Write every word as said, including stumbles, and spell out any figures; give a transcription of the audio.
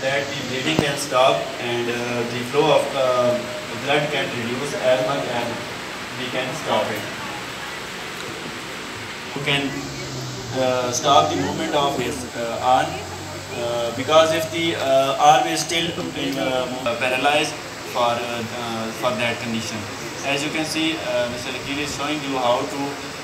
that the bleeding can stop and uh, the flow of uh, blood can reduce as much as we can stop it. You can uh, stop the movement of his uh, arm uh, because if the uh, arm is still in, uh, paralyzed for, uh, uh, for that condition. As you can see, uh, Mister Akil is showing you how to